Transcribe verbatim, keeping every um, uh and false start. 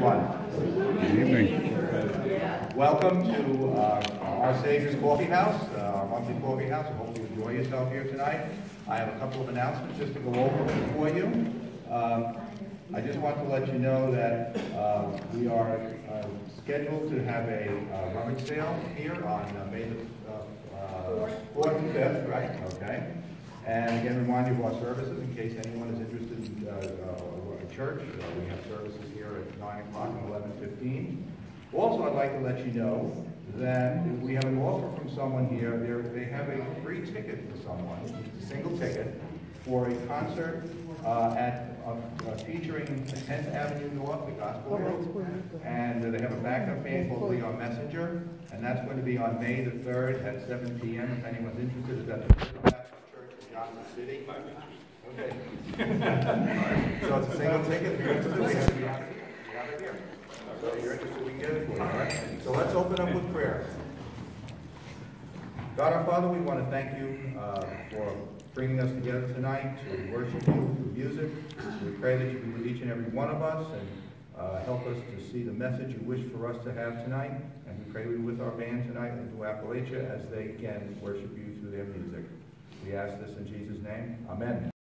everyone. Good evening. Welcome to uh, Our Savior's Coffee House, uh, our monthly coffee house. I hope you enjoy yourself here tonight. I have a couple of announcements just to go over for you. Um, I just want to let you know that uh, we are uh, scheduled to have a uh, rummage sale here on uh, May the uh, fourth and fifth, right? Okay. And again, remind you of our services in case anyone is interested in uh, uh, a church. Uh, we have services here at nine o'clock and eleven fifteen. Also, I'd like to let you know that we have an offer from someone here. They're, they have a free ticket for someone, a single ticket, for a concert uh, at uh, uh, featuring tenth Avenue North, the Gospel Group. And uh, they have a backup band called Leon Messenger. And that's going to be on May the third at seven P M If anyone's interested, it's at the Baptist Church in Johnson City. Okay. So it's a single ticket. If you're interested, we have, we have it here. We have it here. So if you're interested, we can get it for you, all right? So let's open up with prayer. God our Father, we want to thank you uh, for bringing us together tonight to worship you through music. We pray that you be with each and every one of us and uh, help us to see the message you wish for us to have tonight. And we pray we be with our band tonight in New Appalachia as they can worship you through their music. We ask this in Jesus' name. Amen.